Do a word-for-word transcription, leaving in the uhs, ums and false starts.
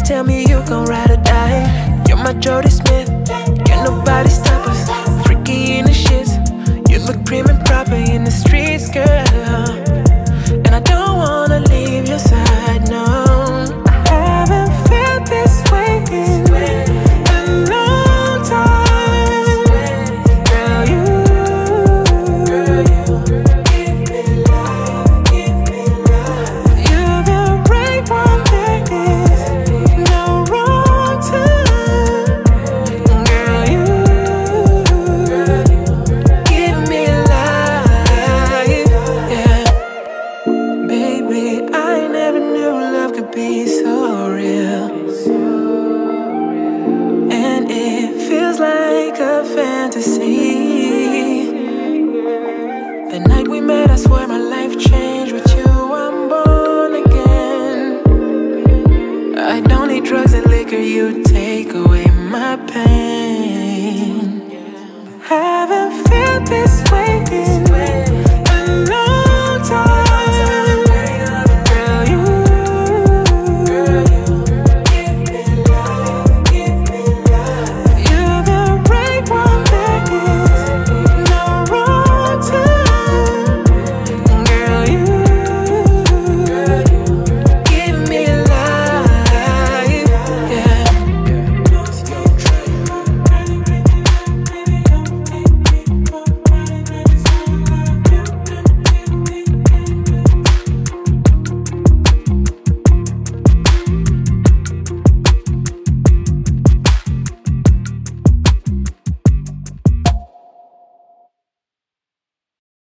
tell me you gon' ride or die. You're my Jody Smith, can't nobody stop us. Freaky in the shits, you look prim and proper in the streets, girl. And I don't wanna leave your side, no. I haven't felt this way in a long time. Girl, you, girl, you give me love, give me love. You've been right one thing is no wrong time. Girl, you, girl, you give me life, yeah. Baby, I never knew love could be so real. And it feels like a fantasy. The night we met, I swear my life changed. With you, I'm born again. I don't need drugs and liquor, you take away my pain. Haven't felt this way in